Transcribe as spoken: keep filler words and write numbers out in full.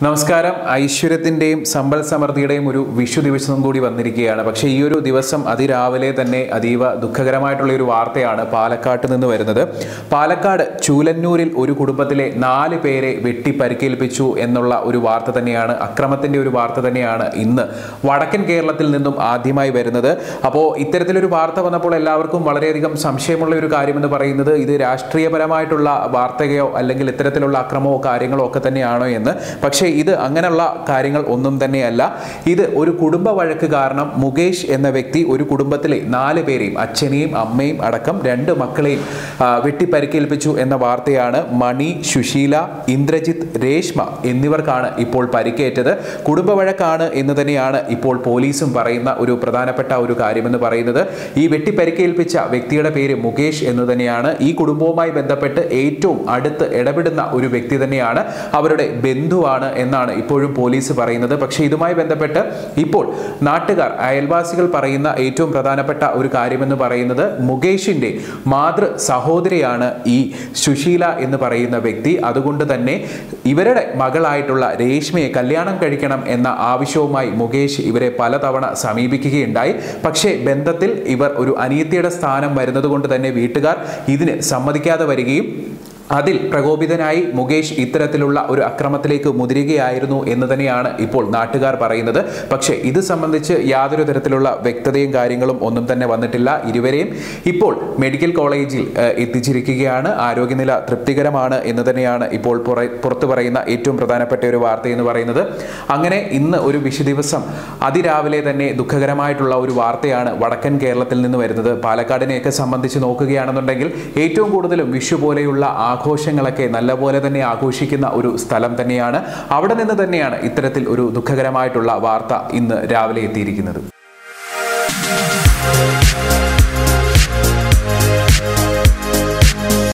നമസ്കാരം. ഐശ്വര്യത്തിന്റെയും സമ്പൽ സമൃദ്ധിയുടെയും ഒരു വിഷു ദിവസം കൂടി വന്നിരിക്കുകയാണ്. പക്ഷേ ഈ ഒരു ദിവസം അതിരാവിലെ തന്നെ അതീവ ദുഃഖകരമായിട്ടുള്ള ഒരു വാർത്തയാണ് പാലക്കാട്ട് നിന്ന് വരുന്നത്. പാലക്കാട് ചൂലന്നൂരിൽ ഒരു കുടുംബത്തിലെ നാല് പേരെ വെട്ടി പരിക്കേൽപ്പിച്ചു എന്നുള്ള ഒരു വാർത്ത തന്നെയാണ്, അക്രമത്തിന്റെ ഒരു വാർത്ത തന്നെയാണ് ഇന്ന് വടക്കൻ കേരളത്തിൽ നിന്നും ആദ്യമായി വരുന്നത്. അപ്പോൾ ഇത്തരത്തിലൊരു വാർത്ത വന്നപ്പോൾ എല്ലാവർക്കും വളരെയധികം സംശയമുള്ള ഒരു കാര്യമെന്ന് പറയുന്നത് ഇത് രാഷ്ട്രീയപരമായിട്ടുള്ള വാർത്തയോ അല്ലെങ്കിൽ ഇത്തരത്തിലുള്ള അക്രമമോ കാര്യങ്ങളോ ഒക്കെ തന്നെയാണോ എന്ന്. പക്ഷേ ഇത് അങ്ങനെയുള്ള കാര്യങ്ങൾ ഒന്നും തന്നെയല്ല. ഇത് ഒരു കുടുംബ വഴക്ക് കാരണം മുകേഷ് എന്ന വ്യക്തി ഒരു കുടുംബത്തിലെ നാല് പേരെയും അച്ഛനെയും അമ്മയും അടക്കം രണ്ട് മക്കളെയും വെട്ടി പരിക്കേൽപ്പിച്ചു എന്ന വാർത്തയാണ്. മണി, സുശീല, ഇന്ദ്രജിത്ത്, രേഷ്മ എന്നിവർക്കാണ് ഇപ്പോൾ പരിക്കേറ്റത്. കുടുംബ വഴക്കാണ് എന്ന് തന്നെയാണ് ഇപ്പോൾ പോലീസും പറയുന്ന ഒരു പ്രധാനപ്പെട്ട ഒരു കാര്യമെന്ന് പറയുന്നത്. ഈ വെട്ടി പരിക്കേൽപ്പിച്ച വ്യക്തിയുടെ പേര് മുകേഷ് എന്ന് തന്നെയാണ്. ഈ കുടുംബവുമായി ബന്ധപ്പെട്ട് ഏറ്റവും അടുത്ത് ഇടപെടുന്ന ഒരു വ്യക്തി തന്നെയാണ്, അവരുടെ ബന്ധുവാണ് എന്നാണ് ഇപ്പോഴും പോലീസ് പറയുന്നത്. പക്ഷേ ഇതുമായി ബന്ധപ്പെട്ട് ഇപ്പോൾ നാട്ടുകാർ, അയൽവാസികൾ പറയുന്ന ഏറ്റവും പ്രധാനപ്പെട്ട ഒരു കാര്യമെന്ന് പറയുന്നത് മുകേഷിന്റെ മാതൃ സഹോദരിയാണ് ഈ സുശീല എന്ന് പറയുന്ന വ്യക്തി. അതുകൊണ്ട് തന്നെ ഇവരുടെ മകളായിട്ടുള്ള രേഷ്മയെ കല്യാണം കഴിക്കണം എന്ന ആവശ്യവുമായി മുകേഷ് ഇവരെ പലതവണ സമീപിക്കുകയുണ്ടായി. പക്ഷേ ബന്ധത്തിൽ ഇവർ ഒരു അനിയത്തിയുടെ സ്ഥാനം വരുന്നത് കൊണ്ട് തന്നെ വീട്ടുകാർ ഇതിന് സമ്മതിക്കാതെ വരികയും അതിൽ പ്രകോപിതനായി മുകേഷ് ഇത്തരത്തിലുള്ള ഒരു അക്രമത്തിലേക്ക് മുതിരുകയായിരുന്നു എന്ന് തന്നെയാണ് ഇപ്പോൾ നാട്ടുകാർ പറയുന്നത്. പക്ഷേ ഇത് സംബന്ധിച്ച് യാതൊരു തരത്തിലുള്ള വ്യക്തതയും കാര്യങ്ങളും ഒന്നും തന്നെ വന്നിട്ടില്ല. ഇരുവരെയും ഇപ്പോൾ മെഡിക്കൽ കോളേജിൽ എത്തിച്ചിരിക്കുകയാണ്. ആരോഗ്യനില തൃപ്തികരമാണ് എന്ന് തന്നെയാണ് ഇപ്പോൾ പുറത്തു പറയുന്ന ഏറ്റവും പ്രധാനപ്പെട്ട ഒരു വാർത്ത എന്ന് പറയുന്നത്. അങ്ങനെ ഇന്ന് ഒരു വിഷു ദിവസം അതിരാവിലെ തന്നെ ദുഃഖകരമായിട്ടുള്ള ഒരു വാർത്തയാണ് വടക്കൻ കേരളത്തിൽ നിന്ന് വരുന്നത്. പാലക്കാടിനെയൊക്കെ സംബന്ധിച്ച് നോക്കുകയാണെന്നുണ്ടെങ്കിൽ ഏറ്റവും കൂടുതലും വിഷു പോലെയുള്ള ആഘോഷങ്ങളൊക്കെ നല്ലപോലെ തന്നെ ആഘോഷിക്കുന്ന ഒരു സ്ഥലം തന്നെയാണ്. അവിടെ നിന്ന് തന്നെയാണ് ഇത്തരത്തിൽ ഒരു ദുഃഖകരമായിട്ടുള്ള വാർത്ത ഇന്ന് രാവിലെ എത്തിയിരിക്കുന്നത്.